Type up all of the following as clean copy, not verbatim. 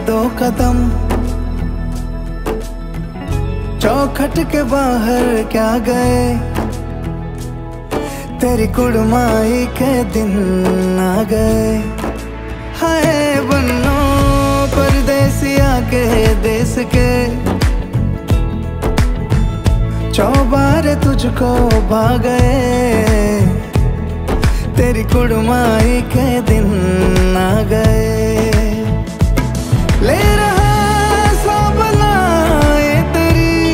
दो कदम, चौखट के बाहर क्या गए, तेरी कुड़माई के दिन आ गए। हाय बन्नो परदेसिया के देश के, चौबारे तुझको भा गए, तेरी कुड़माई के दिन आ गए। ले रहा सब लाए तेरी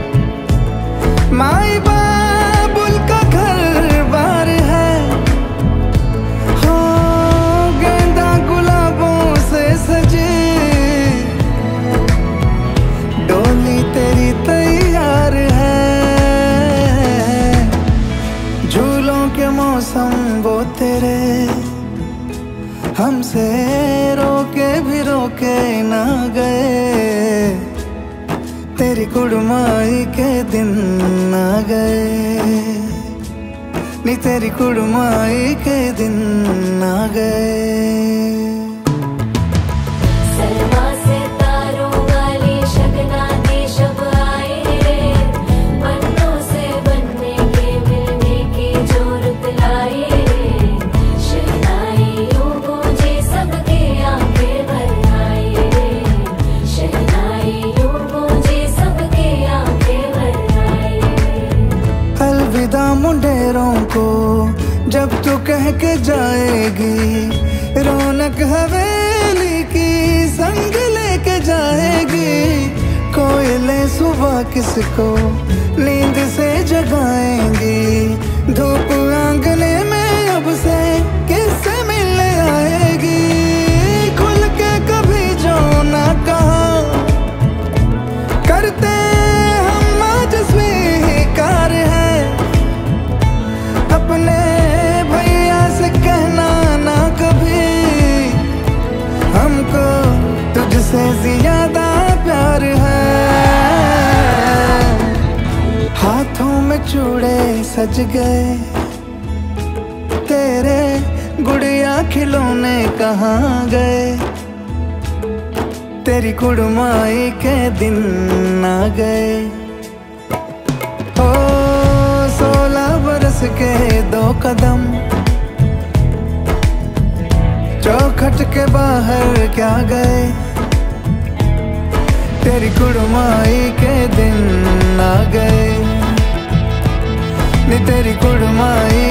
माई बाबुल का घर बार है, हो गेंदा गुलाबों से सजी डोली तेरी तैयार है। झूलों के मौसम वो तेरे, हमसे रोके भी रोके ना गए, तेरी कुड़माई के दिन आ गए, नी तेरी कुड़माई के दिन आ गए। मुंडेरों को जब तू कह के जाएगी, रौनक हवेली की संग लेके जाएगी। कोयले सुबह किसको नींद से जगाएंगी, धूप आंगने में अब से किससे मिलने आएगी। खुल के कभी जो ना कहा करते हम आज स्वीकार है, अपने भैया से कहना ना कभी, हमको तुझसे ज्यादा प्यार है। हाथों में चूड़े सज गए, तेरे गुड़िया खिलौने कहाँ गए, तेरी कुड़माई के दिन आ गए। ओ 16 बरस के दो कदम, चौखट के बाहर क्या गए, तेरी कुड़माई के दिन आ गए, नी तेरी कुड़माई